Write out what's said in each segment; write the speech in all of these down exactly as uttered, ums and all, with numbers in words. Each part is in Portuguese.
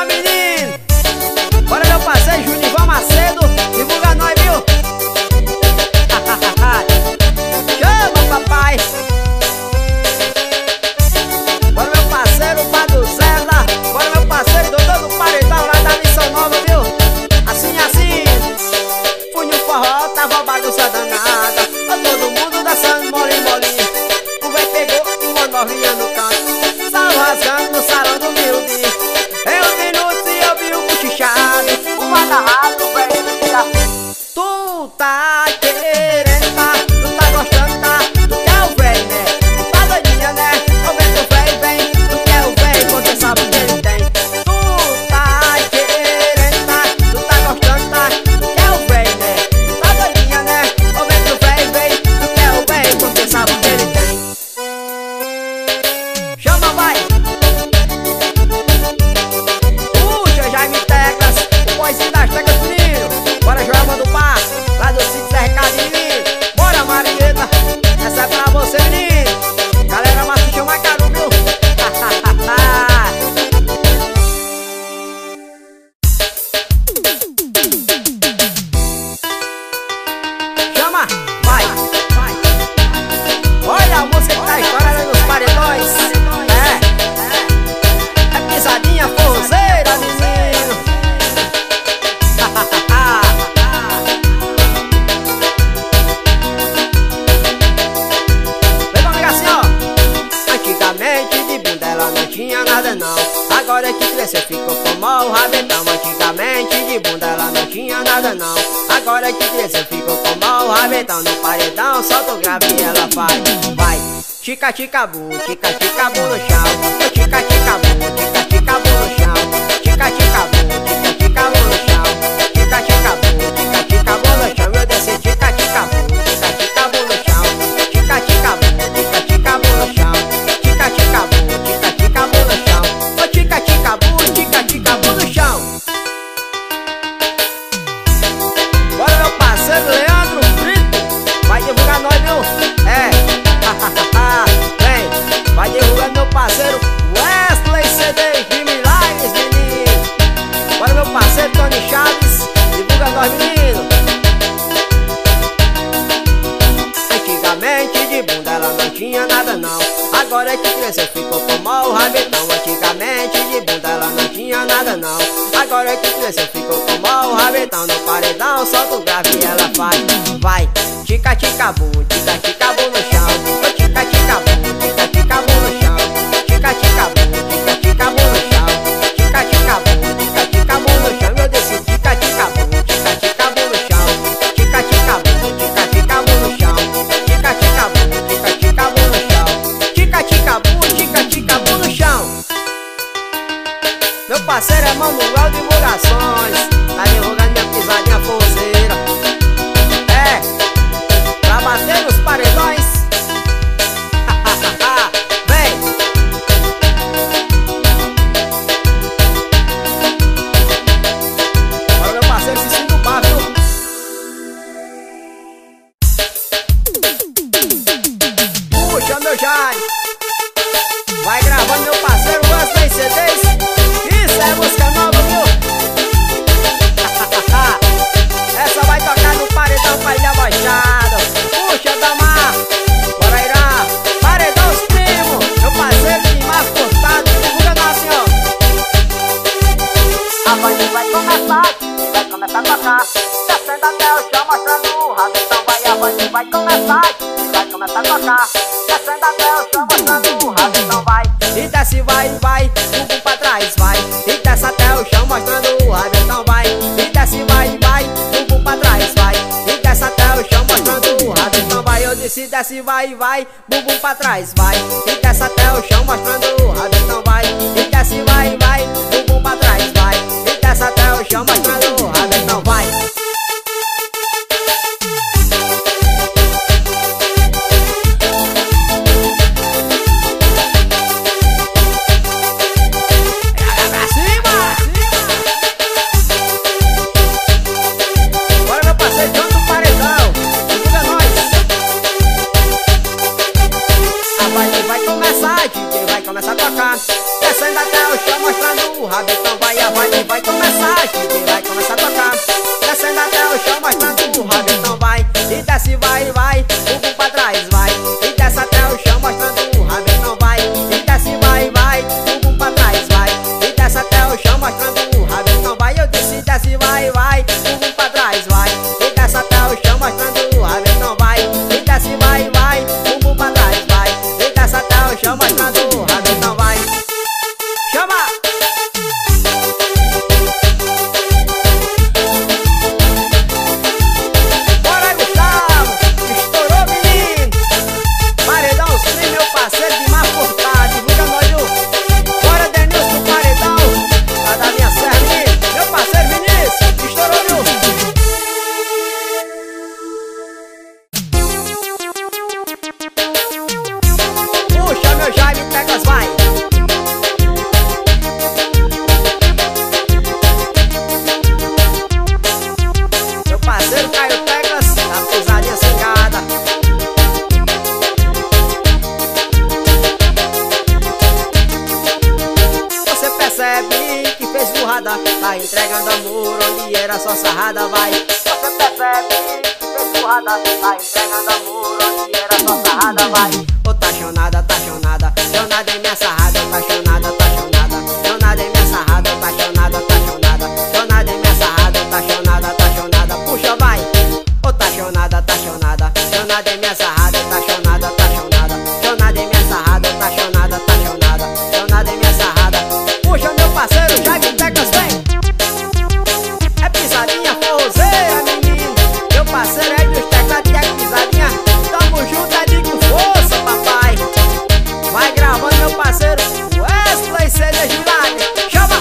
Chama, menino. Bora, meu parceiro Junival Macedo, divulga nós, viu? Chama, papai. Bora, meu parceiro Padre César. Bora, meu parceiro Dodô do Paredão, lá da Missão Nova, viu? Assim, assim. Fui no forró, tava bagunça danada. Todo mundo dançando molinho, molinho. O véi pegou uma novinha no canto, saiu rasgando no salão do humilde. Eu vi no e eu vi o buchichado, o agarrado, velho. Tu tá querendo, tá? Tu tá gostando, tá? Tu quer o véi, né? Tu tá doidinha, né? Eu vejo o véi, vem. Tu quer o véi, você sabe o que ele tem. Tu tá querendo, tá? Tu tá gostando, tá? Tu quer o véi, né? Tu tá doidinha, né? Eu vejo o véi, vem. Tu quer o véi, você sabe o que ele tem. Chama, vai! Puxa, Jaime Teclas, o boizinho das teclas, menino. Bora, Joelma do Par, lá do sítio Zé Recadinho, menino. Bora, Marieta, essa é pra você, menino. Galera, mas se chama caro, viu? Chama, vai! Olha a música que tá estourando nos paredões. É, é pisadinha forrozeira, menino. Vem comigo assim, ó. Antigamente de bunda ela não tinha nada não. Agora que cresceu ficou como o rabetão. Antigamente de bunda ela não tinha nada não. Agora que cresceu ficou como o rabetão. No paredão solta o grave e ela faz. Vai, tica tica bu, tica tica bu no chão. Tica tica bu, tica tica bu no chão. Tica tica bu, tica tica bu no chão. Tica tica bu, tica tica bu no chão. Eu desci tica tica bu, tica tica bu no chão. Tica tica bu, tica tica bu no chão. Tica tica bu, tica tica bu no chão. Ô tica tica bu, tica tica bu no chão. Bora, meu parceiro Leandro Brito, vai divulgar nós, viu? É, vem, vai divulgando meu parceiro Wesley C D de Milagres, menino. Bora, meu parceiro Tony Chaves, divulga nós, menino. Antigamente de bunda ela não tinha nada não. Agora é que cresceu ficou como o rabetão. Antigamente de bunda ela não tinha nada não. Agora é que cresceu ficou como o rabetão. No paredão solta o grave e ela faz. Vai, tica tica bu, tica tica bu no chão. Ô tica tica bu, tica tica bu no chão. Tica tica bu, tica tica bu no chão. Tica tica bu, tica tica bu no chão. Eu desci tica tica bu, tica tica bu no chão. Tica tica bu, tica tica bu no chão. Tica tica bu, tica tica bu no chão. Tica tica bu, tica tica bu no chão. Meu parceiro é Manuel Divulgações, tá divulgando minha pisadinha forrozeira. É, pra bater nos paredões. Vem! Bora, meu parceiro, se sinta o bar, viu? Puxa, meu Jaime. Vai gravando, meu parceiro Wesley C Ds. Isso é música nova, viu? Essa vai tocar no paredão pra Ilha Baixada. Puxa, Damar. Bora, Irã. Paredão os primos. Meu parceiro de mais cortado. Divulga nós, senhor. A voz vai começar, vai começar a tocar. Descendo até o chão, mostrando o rabetão. Vai, a voz vai começar, vai começar a tocar. Descendo até o chão, mostrando o rabetão. Vai. E desce, vai, vai, bumbum pra trás, vai. E desce até o chão, mostrando o rabetão, vai. E desce, vai, vai, bumbum pra trás, vai. E desce até o chão, mostrando o rabetão, vai. Eu disse, desce, vai, vai, bumbum pra trás, vai. E desce até o chão, mostrando o rabetão, vai. E desce, vai, vai, bumbum pra trás, vai. E desce até o chão, mostrando o rabetão, vai. Descendo até o chão, mostrando o rabetão. Vai, a baile vai começar, Chique vai começar a tocar. Descendo até o chão, mostrando o rabetão vai. E desce, vai, vai, bumbum pra trás, vai. E desce até o chão, mostrando o rabetão vai. E desce, vai, vai, bumbum pra trás, vai. E desce até o chão, mostrando o rabetão vai. Eu disse, desce, vai, vai, bumbum pra trás, vai. E desce até o chão, mostrando o rabetão vai. E desce, vai, vai, bumbum pra trás, vai. E desce até o chão, mostrando o rabetão vai. Chama! Bora, Gustavo! Estourou, menino! Paredão, sim, meu parceiro de má portada. Divulga nós, viu? Bora, Denilson do Paredão! Lá da minha serra, menino! Meu parceiro Vinícius! Estourou, viu? Puxa, meu Jaime, pega as vai! Meu parceiro Caio Teclas, da pisadinha cingada. Você percebe que fez burrada, tá entregando amor onde era só sarrada, vai. Você percebe que fez burrada, tá entregando amor onde era só sarrada, vai. Ô tá chonada, tá chonada, chonada em minha sarrada, tá chonada, tá chonada, chonada em minha sarrada, tá chonada, tá chonada, chonada em minha sarrada, tá chonada, tá chonada, puxa vai. Ô tá chonada, tá chonada, chonada em minha sarrada, tá chonada, tá chonada, chonada em minha sarrada, tá chonada, tá chonada, chonada em minha sarrada. Puxa meu parceiro, Jaime Teclas vem. É pisadinha forrozeira, menino. Meu parceiro é dos teclados e é pisadinha. Tamo junto, é de com força, papai. Vai gravando meu parceiro Wesley C D Gilade. Chama!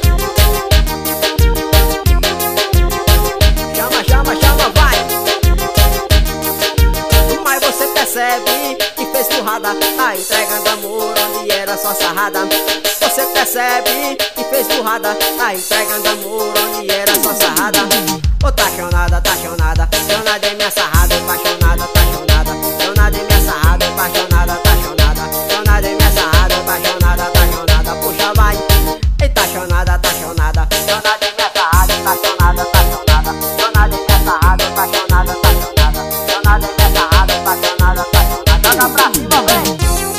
Chama, chama, chama, vai! Mas você percebe que fez burrada, tá entregando amor onde era só sarrada. Você percebe que fez burrada, tá entregando amor onde era só sarrada. Ô tá chonada, tá chonada, chonada em minha sarrada, tá chonada, tá chonada, chonada em minha sarrada, tá chonada, tá chonada, chonada em minha sarrada, tá chonada, tá chonada, puxa vai. Eita chonada, tá chonada, chonada em minha sarrada, tá chonada, tá chonada, chonada em minha sarrada, tá chonada, tá chonada, chonada em minha sarrada, tá chonada, tá chonada, joga pra cima, vem.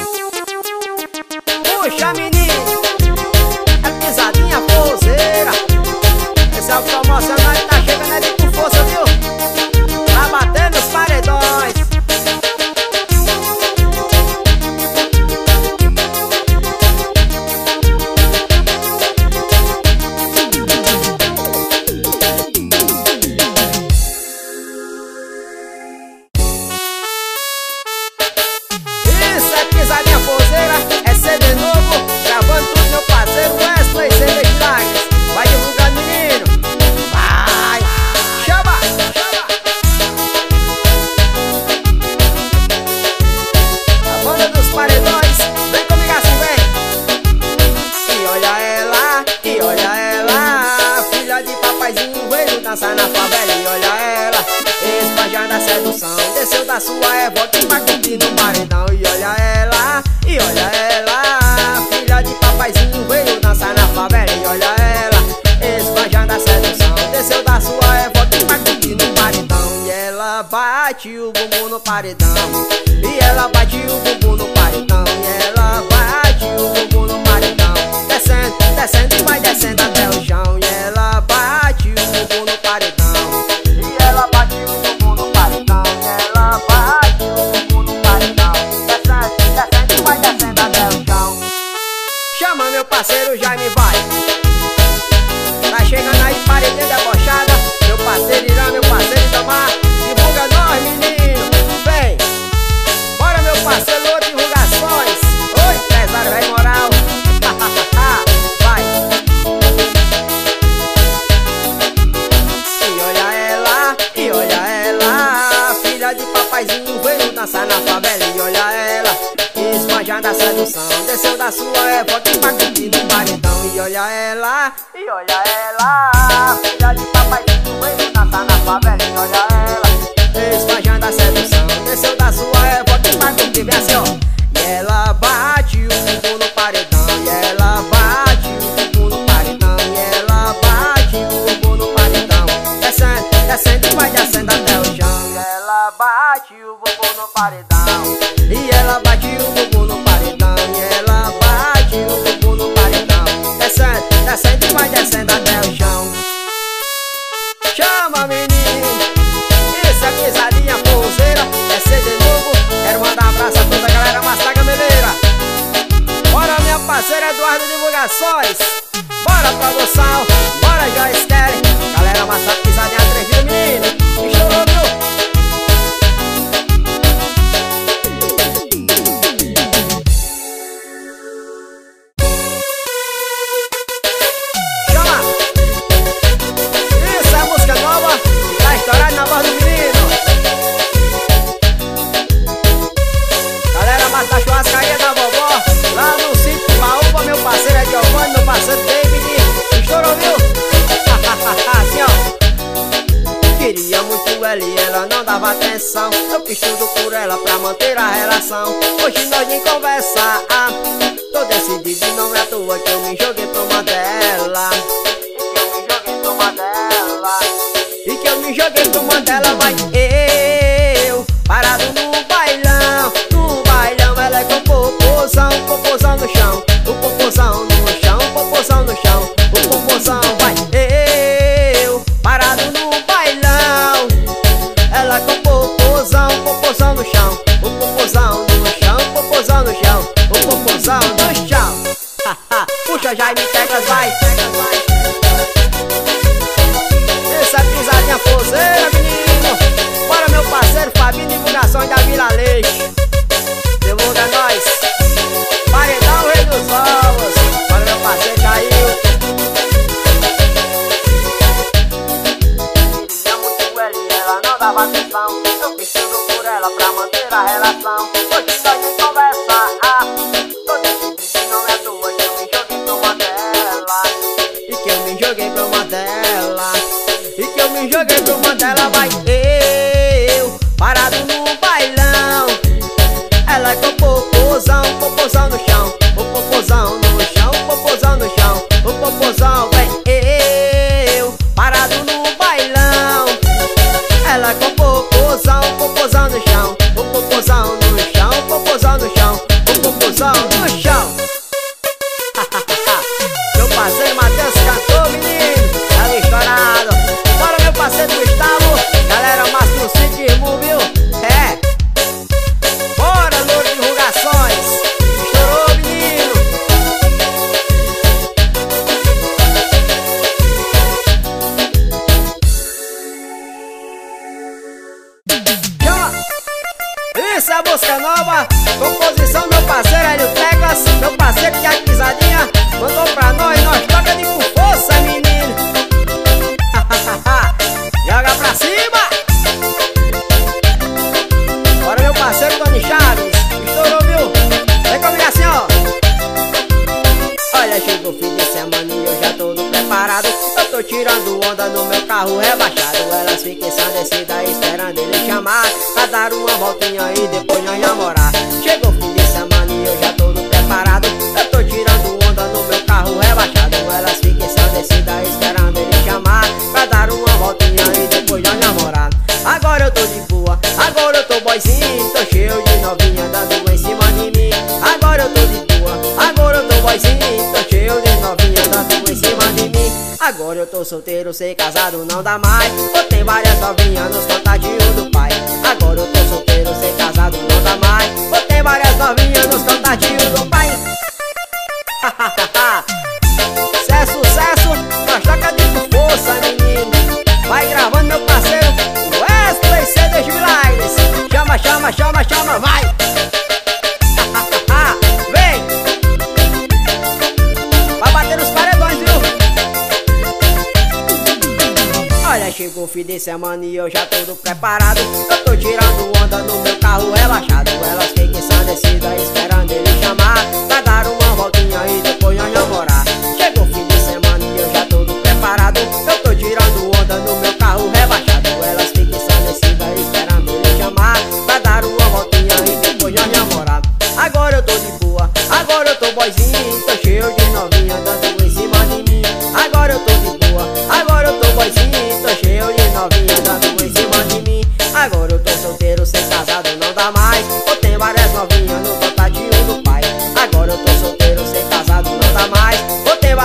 Puxa menino, é pisadinha forrozeira. Esse é o promocional que tá chegando ali com força, viu? Pra bater nos paredões. Isso é pisadinha forrozeira, é C D novo, gravando tudo meu parceiro Wesley C D Gilade. Vai divulgando, menino. Vai! Chama! Chama! A banda dos paredões, vem comigo assim, vem! E olha ela, e olha ela, filha de papaizinho, veio dançar na favela. E olha ela, esbanjando a sedução, desceu da sua revolta e vai curtir no paredão. E olha ela, e olha ela, filha de papaizinho, veio dançar na favela. E olha ela, esbanjando a sedução, desceu da sua revolta e vai curtir no paredão. E ela bate o bumbum no paredão, e ela bate o bumbum no paredão, e ela bate o bumbum no paredão, descendo, descendo, vai descendo até o chão. E ela bate o bumbum no paredão, e ela bate o bumbum no paredão, e ela bate o bumbum no paredão, descendo, descendo, vai descendo até o chão. Chama meu parceiro Jaime, vai. Tá chegando aí, paredinha debochada. Meu parceiro Irã, meu parceiro Itamar. Divulga nós, menino. Vem. Bora, meu parceiro, outras divulgações. Oi, pesado, velho moral. Vai. E olha ela, e olha ela, filha de papaizinho, veio dançar na favela. E olha ela, esbanjando a sedução, desceu da sua revolta e vai curtir no paredão. E olha ela, e olha ela, filha de papaizinho, veio dançar na favela. E olha ela, esbanjando a sedução, desceu da sua revolta e vai curtir, vem assim, ó. E ela bate o bumbum no paredão, e ela bate o bumbum no paredão, e ela e vai descendo até o chão. Chama, menino, isso é pisadinha forrozeira. Descer de novo, quero mandar um abraço a toda a galera mais da gameleira. Bora, minha parceira Eduardo Divulgações. Bora, produção, bora, Joyce Kelly. Galera massa, pisadinha atrevida, menino. Estourou, viu? Chama! Isso é música nova que tá estourada na voz do menino. Galera massa, churrascaria da vovó, lá no sítio Paúba, meu parceiro é Giovanni, meu parceiro David. Estourou, viu? Assim, ó. Queria muito ela e ela não dava atenção. Eu fiz tudo por ela pra manter a relação. Hoje nós nem conversar. Tô decidido e não é à toa que eu me joguei pra uma dela. E que eu me joguei pra uma dela. Vai eu, parado no bailão. No bailão ela é com popozão. Popozão no chão, o popozão no chão, o popozão no chão, o popozão. Vai eu, parado no bailão. Ela com popozão, popozão no chão, o popozão no chão, o popozão no chão, o popozão no chão. Puxa, Jaime Tecas, vai. Essa pisadinha forrozeira, menino. Bora, meu parceiro Fabinho, Divulgações da Vila Leite. Divulga nós. Paredão, Rei dos Ovos. Bora, meu parceiro Jair. Queria muito ela e ela não dava atenção. Eu fiz tudo por ela pra manter a relação. Hoje nós nem conversar. Tô decidido e não é à toa que eu me joguei pra uma dela. E que eu me joguei pra uma dela. E que eu me joguei pra uma dela. Vai eu, parado no bailão. Ela é com popozão, popozão no chão, o popozão no chão, o popozão no chão, o popozão. Vem eu, parado no bailão. Ela é com popozão, popozão no chão, o popozão no chão, o popozão no chão, o popozão no chão. Meu parceiro Matheus cantou, menino, tá estourado. Bora, meu parceiro Gustavo, galera massa no sítio, irmão, viu? É. Bora, Louro Divulgações. Estourou, menino. Chama. Isso é a música nova. Composição do meu parceiro Hélio Tecas. Meu parceiro Tiago Pisadinha mandou pra nós. Nós toca de com força, menino. Joga pra cima. Bora, meu parceiro Tony Chaves. Estourou, viu? Vem comigo assim, ó. Olha, chegou o fim de semana e eu já todo preparado. Eu tô tirando onda no meu carro rebaixado. Elas ficam ensandecidas esperando ele chamar pra dar uma voltinha e depois nós namorar. Chegou o fim de semana e eu já todo preparado. Eu tô tirando onda no meu carro rebaixado. Elas ficam ensandecidas esperando ele chamar pra dar uma voltinha e depois nós namorar. Agora eu tô de boa, agora eu tô boizinho, tô cheio de novinha dando em cima de mim. Agora eu tô de boa, agora eu tô boizinho, tô cheio de novinha dando em cima de mim. Agora eu tô solteiro, sei casado não dá mais. Eu tenho várias novinhas nos contatinhos do pai. Agora eu tô solteiro, sei casado não dá mais. Eu tenho várias novinhas nos contatinhos do pai. Se é sucesso, nós toca de força, menino. Vai gravando, meu parceiro Wesley C D Milagres. Chama, chama, chama, chama, vai. Vem. Vai bater nos paredões, viu? Olha, chegou o fim de semana e eu já todo preparado. Eu tô tirando onda no meu carro relaxado. Elas ficam ensandecidas esperando ele chamar pra dar uma voltinha e depois nós namorar. Chegou o fim de semana e eu já todo preparado. Eu tô tirando onda no meu carro rebaixado. Elas ficam ensandecidas esperando ele chamar pra dar uma voltinha e depois nós namorar. Agora eu tô de boa, agora eu tô boizinho, tô cheio de novinha dando em cima de mim. Agora eu tô de boa, agora eu tô boizinho, tô cheio de novinha dando em cima de mim. Agora eu tô solteiro, sem casado não dá mais. Eu tenho várias novinhas no contatinho do pai. Agora eu tô solteiro, sem casado não dá mais. Eu tenho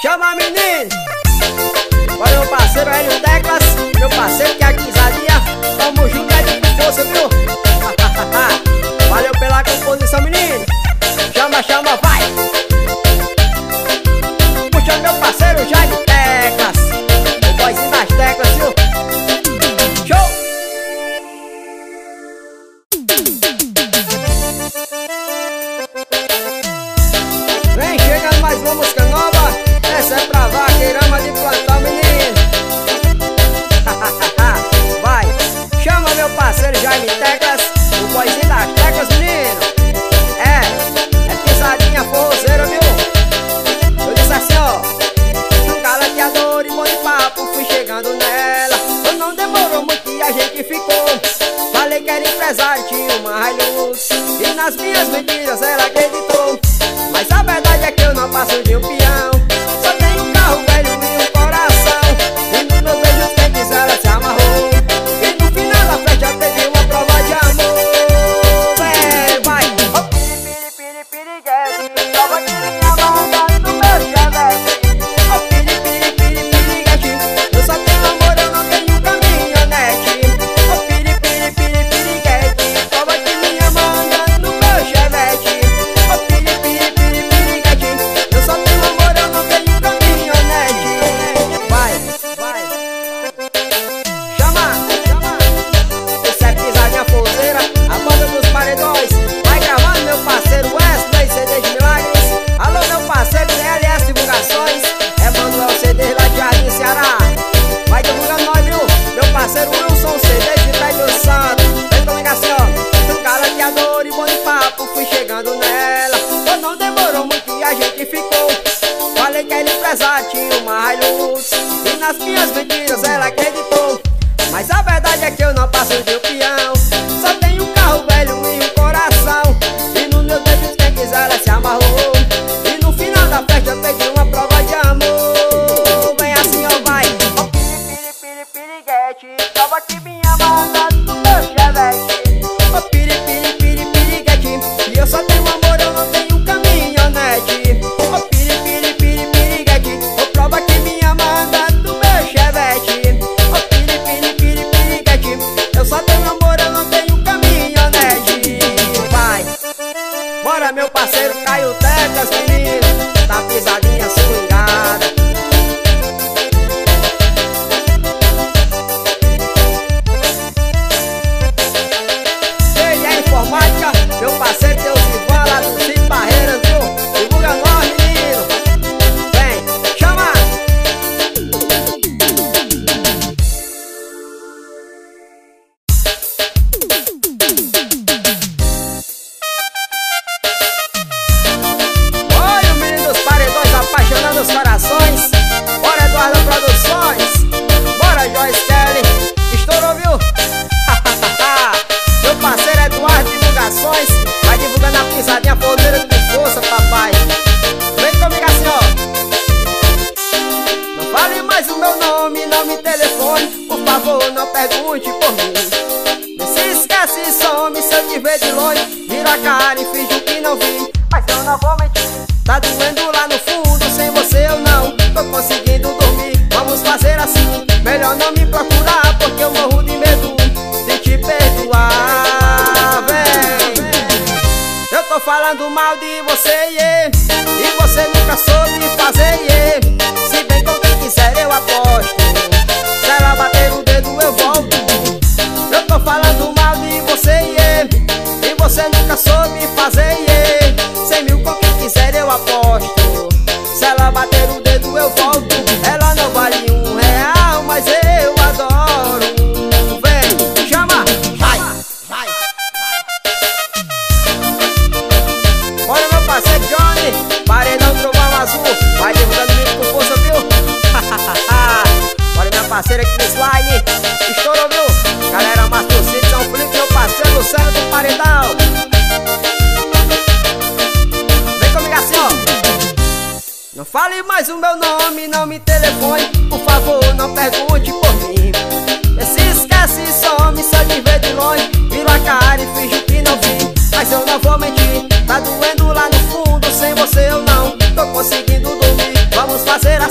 Chama menino. Olha meu parceiro Hélio Teclas, meu parceiro que é a guisadinha. Tamo junto aí com força, viu? Valeu pela composição, menino. Chama, chama, vai. Puxa meu parceiro Jaime Teclas, o boizinho das teclas, viu? Show! Vem chegando mais uma música nova. Essa é pra vaqueirama de plantar, menino. Vai, chama meu parceiro Jaime Teclas, o boizinho das teclas, menino. É, é pisadinha forrozeira, viu? Eu disse assim, ó, um galateador e bom de papo, fui chegando nela. Não demorou muito e a gente ficou. Falei que era empresário, tinha uma Hilux, e nas minhas mentiras ela acreditou. Mas a verdade é que eu não passo de um peão. Só tenho um carro velho e um coração, e nos meus beijos quem quis ela se amarrou. E no final da festa teve uma prova de amor. Vem, vai, oh. Piri, piri, piriguete, prova que minha mão no meu chevette. Oh, piri, piri, piri, piriguete, eu só tenho amor, eu não tenho caminhonete. Oh, piri, piri, piri, piriguete, prova que minha mão no meu chevette. Oh, piri, piri, piri, piriguete, eu só tenho amor, eu não tenho caminhonete. Vai, vai, chama, chama. Esse é pisadinha forrozeira, a banda dos paredões. Vai gravando meu parceiro Wesley, C D de Milagres. Alô meu parceiro C L S Divulgações, Emanuel C D lá de Jardim, Ceará. Vai divulgando nós, viu? Meu parceiro Wilson C D de Prédio Santo. Vem comigo assim, ó, um galateador e bom de papo, fui chegando nela. Mas não demorou muito e a gente ficou. Falei que era empresário, tinha uma Hilux, e nas minhas mentiras ela acreditou. Mas a verdade é que eu não passo de um peão. Só tenho um carro velho e um coração, e nos meus beijos quem quiser ela se amarrou. E no final da festa eu pedi uma prova de amor. Vem assim, ó, vai, oh. Piri, piri, piriguete, prova que minha mão no meu chevette. Oh, piri, piri, piri, piriguete, e eu só tenho amor, eu não tenho caminhonete. Oh, piri, piri, piri, piriguete, oh, prova que minha manda no meu chevette. Oh, piri, piri, piri, piriguete, eu só tenho amor, eu não tenho caminhonete. Vai, bora meu parceiro Caio Teclas, menino, tá pisadinha swingada. Ele é informática, meu parceiro Deus Ivan lá do Cid Barreiras, viu? Divulga nós, menino. Vem, chama. Olha o menino dos paredões apaixonando os corações. Bora Eduardo Produções, bora Joyce Kelly, estourou, viu? Meu parceiro Eduardo Divulgações, vai divulgando a pisadinha forrozeira com força, papai. Vem comigo assim, ó. Não fale mais o meu nome, não me telefone, por favor, não pergunte por mim. Não se esquece e some, se eu te ver de longe, vira a cara e finge que não vi. Mas eu não vou mentir. Tá doendo lá no fundo, sem você eu não tô conseguindo dormir. Vamos fazer assim, melhor não me procurar, porque eu morro de medo de te perdoar. Vem, eu tô falando mal de você, yeah, e você nunca soube fazer, yeah. Se bem com quem quiser eu aposto, se ela bater o dedo eu volto. Eu tô falando mal de você, yeah, e você nunca soube fazer, yeah. Cem mil com quem quiser eu aposto, se ela bater o dedo eu volto. Ela não vale um real, mas eu adoro. Vem, chama, vai, vai, bora meu parceiro Johnny, paredão trovão azul, vai divulgando o vídeo com força, viu? Bora minha parceira aqui no slide, estourou, viu? Galera, Master City, São Felipe, meu parceiro Luciano do paredão. Vem comigo assim, ó. Não fale mais o meu nome, não me telefone, por favor, não pergunte por mim. Se esquece e some, se eu te ver de longe, vira a cara e finge que não vi. Mas eu não vou mentir, tá doendo lá no fundo, sem você eu não tô conseguindo dormir. Vamos fazer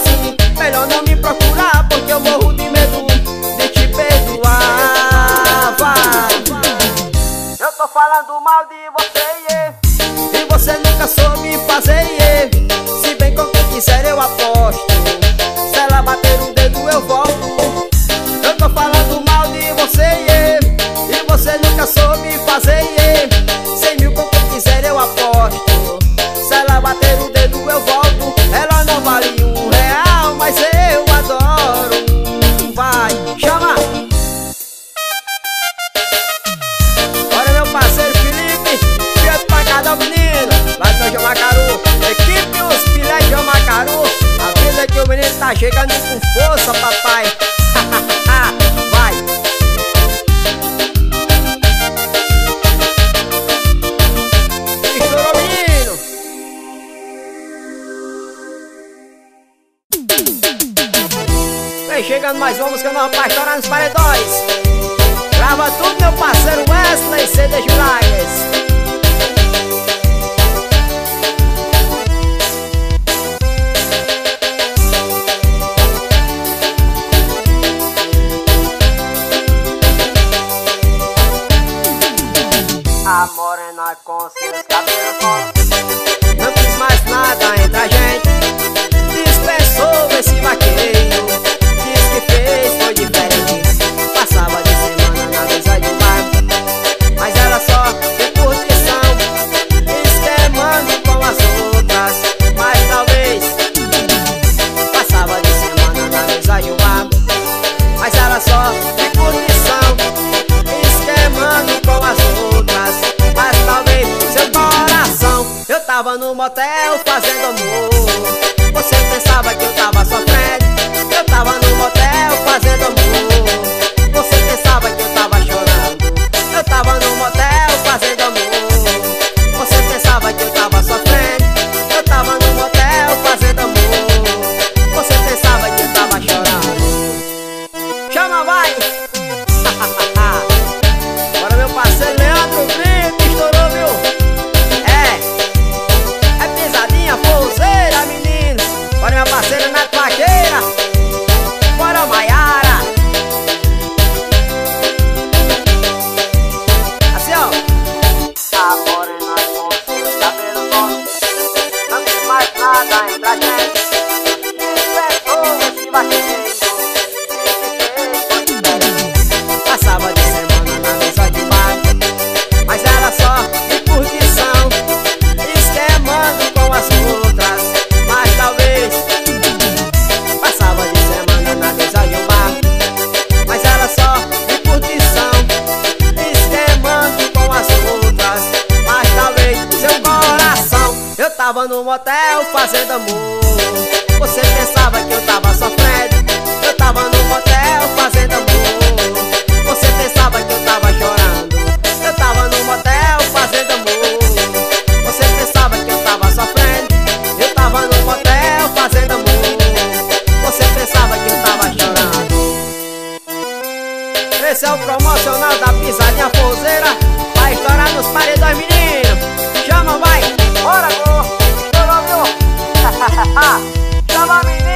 Tá chegando com força, papai. Vai. Estourou, menino. Vem chegando mais uma música nova pra estourar nos paredões. Grava tudo, meu parceiro Wesley C D Gilares. A morena com seus cabelos longos não quis mais nada entre a gente. Dispensou esse vaqueiro. Diz que fez foi diferente. Passava de semana na mesa de bar, mas era só de curtição, esquemando com as outras. Mas talvez passava de semana na mesa de bar, mas era só de curtição, esquemando com as outras. Mas talvez seu coração. Eu tava no motel fazendo amor. Você pensava que eu tava sofrendo. Eu tava no motel fazendo amor. Você pensava que eu tava chorando. Eu tava no motel fazendo amor. Você pensava que eu tava sofrendo. Eu tava no motel fazendo amor. Você pensava que eu tava chorando. Chama, vai! Bora, meu parceiro Leandro Brito, estourou, viu? É, é pisadinha, forzeira, menino. Bora, minha parceira Neto Vaqueira. Bora, Maiara. Assim, ó. A morena com seus cabelos longos não quis mais nada entre a gente. Dispensou esse vaqueiro. Passava de semana na mesa de bar, mas era só de curtição, esquemando com as outras. Mas talvez passava de semana na mesa de bar, mas era só de curtição, esquemando com as outras. Mas talvez seu coração. Eu tava no motel fazendo amor. Você pensava que eu tava sofrendo. Eu tava no motel fazendo amor. Você pensava que eu tava chorando. Eu tava no motel fazendo amor. Você pensava que eu tava sofrendo. Eu tava no motel fazendo amor. Você pensava que eu tava chorando. Esse é o promocional da pisadinha forzeira. Vai estourar nos paredões, menino. Chama, vai. Bora, go! Estourou, viu? Chama, menino!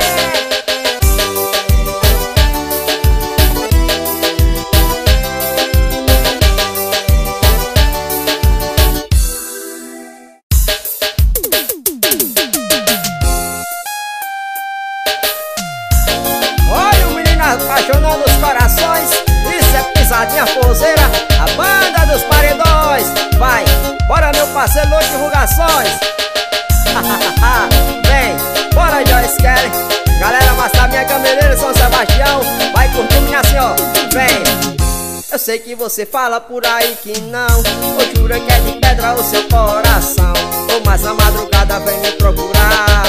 Olha o menino apaixonando os corações. Isso é pisadinha forzeira, a banda dos paredões. Vai, bora, meu parceiro Louco Divulgações. Vem, bora, Joyce Kelly. Galera, mas tá minha cameleira São Sebastião. Vai curtir, minha assim, ó. Vem. Eu sei que você fala por aí que não, ou jura que é de pedra o seu coração. Ou mais a madrugada vem me procurar.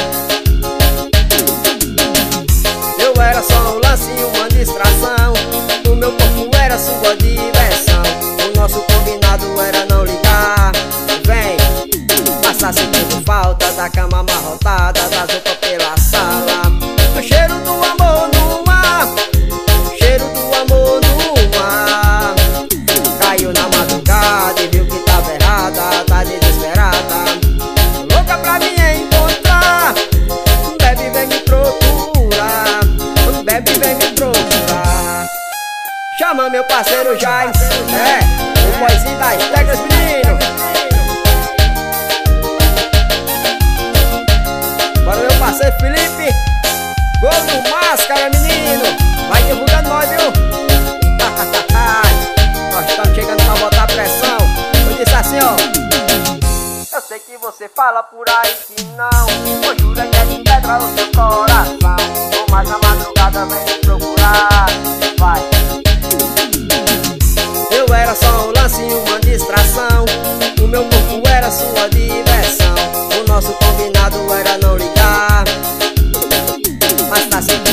Eu era só um lance e uma distração. O meu corpo era sua diversão. O nosso combinado era não ligar. Vem, passar sentindo falta da cama amarrotada, das roupas pela sala. O cheiro do amor no ar, cheiro do amor no ar. Caiu na madrugada e viu que tava errada, tá desesperada, louca pra me encontrar. Bebe, vem me procurar. Bebe, vem me procurar. Chama meu parceiro Jaime. É, o boizinho das teclas, menino. Bora, meu parceiro Felipe. Gol do Máscara, menino. Vai divulgando nós, viu? Nós estamos chegando pra botar pressão. Eu disse assim, ó. Eu sei que você fala por aí que não, ou jura que é de pedra o seu coração. Ou mais na madrugada vem me procurar. Vai. Eu era só um lance e uma distração. O meu corpo era sua diversão. O nosso combinado era não ligar. Mas tá sempre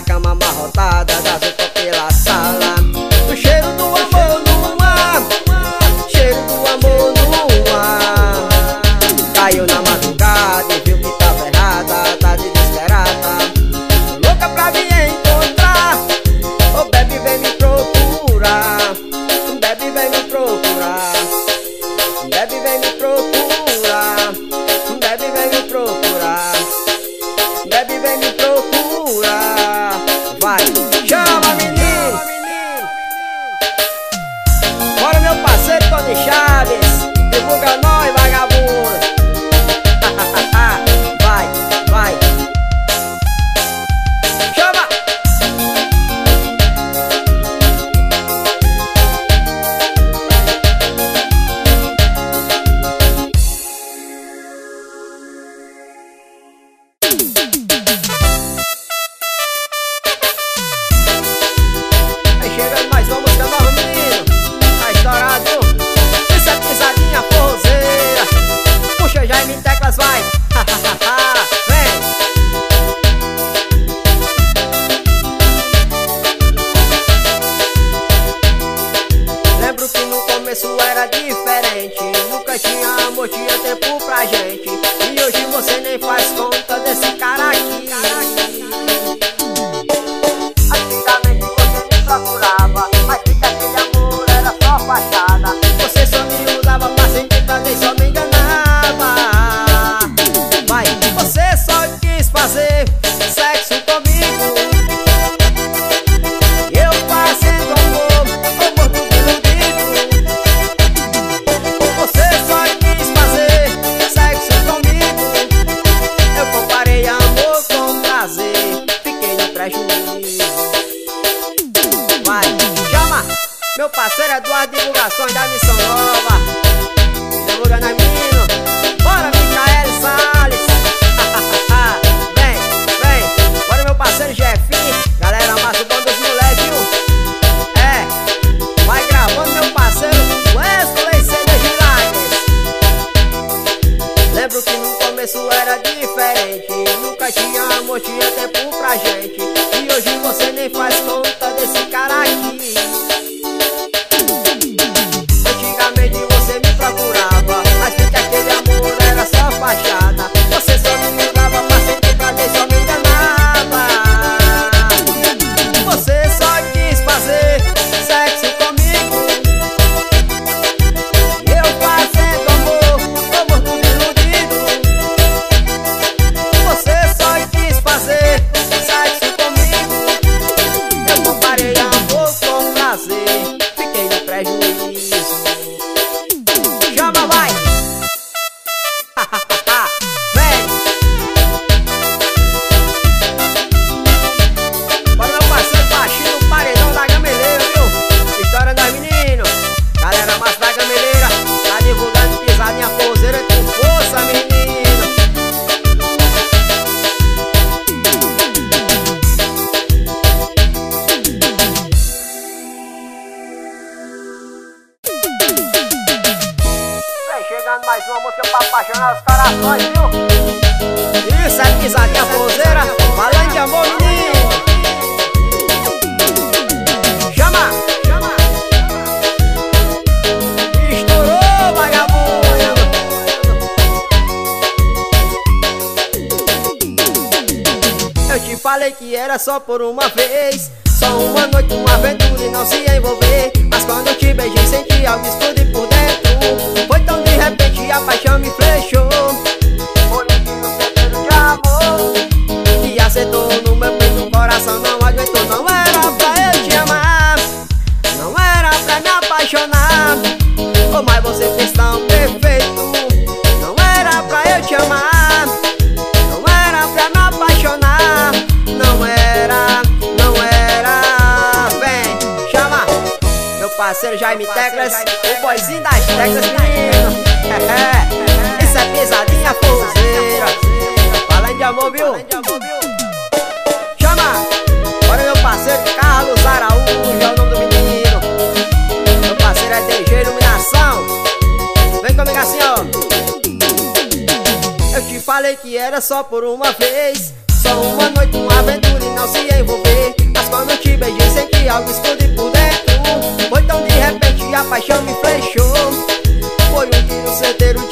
da cama amarrotada, das roupas pela sala. O cheiro do amor no ar, cheiro do amor no ar. Caiu na madrugada e viu que tava errada, tá desesperada, louca pra me encontrar. Ô bebe, vem me procurar, bebe, vem me procurar, bebe, vem me procurar, bebe, vem me procurar, bebe, vem me procurar. Vai, chama menino, bora meu parceiro Tony Chaves, divulga nós vagabundo. Vai, vai, chama. Aí chegando mais uma música nova, menino. Tá estourado, viu? Isso é pisadinha forrozeira. Puxa Jaime Teclas, vai. Vem. Lembro que no começo era diferente, nunca tinha amor, tinha tempo pra gente. E hoje você nem faz conta desse cara aqui. Antigamente você me procurava, mas que aquele amor era só fachada. Você só me usava pra sentir prazer, só me enganava. Vai, você só quis fazer sexo comigo, e eu fazendo amor, amor tudo iludido. Você só quis fazer sexo comigo, eu comparei amor com prazer, fiquei no prejuízo. Vai, chama meu parceiro Eduardo, divulgações da Missão Nova. Divulga na menino, bora Micaele Salles. Vem, vem, bora meu parceiro Jefinho, galera massa, o bom dos moleques, viu? É, vai gravando meu parceiro Wesley Cena Gilanes. Lembro que no começo era diferente, nunca tinha amor, tinha tempo pra gente. E hoje você nem faz conta desse cara aqui. Antigamente você me procurava, mas vi que aquele amor era só fachada. Você só me ligava pra sentir prazer, só me enganava. Você só quis fazer sexo comigo, e eu fazendo amor, amor tudo iludido. Você só quis fazer sexo comigo, eu comparei amor com prazer, fiquei no prejuízo. Chama, vai! Vem! Bora meu parceiro baixinho no paredão da Gameleira, viu? História das meninos, galera massa da Gameleira, tá divulgando pisadinha forrozeira com força, menino. Vem chegando mais uma música pra apaixonar os corações, viu? Isso é pisadinha forrozeira, falando de amor, menino. Chama! Chama! Estourou, vagabundo! Eu te falei que era só por uma vez, só uma noite, uma aventura e não se envolver. Mas quando eu te beijei senti algo explodir por dentro. Foi tão de repente a paixão me flechou. Por isso o segredo de amor E acertou no meu peito, o coração não aguentou. Não era pra eu te amar, não era pra me apaixonar. Oh, mas você fez tão perfeito. Não era pra eu te amar, não era pra me apaixonar. Não era, não era. Vem, chama meu parceiro Jaime Teclas, o boizinho das teclas, menino. É, isso é pisadinha forrozeira, falando de amor, viu? Chama, bora meu parceiro Carlos Araújo, é o nome do menino. Meu parceiro é D G Iluminação. Vem comigo assim, ó. Eu te falei que era só por uma vez, Só uma noite, uma aventura e não se envolver. Mas quando te beijei senti algo esconde por dentro. Foi tão de repente a paixão me flechou. Foi um tiro certeiro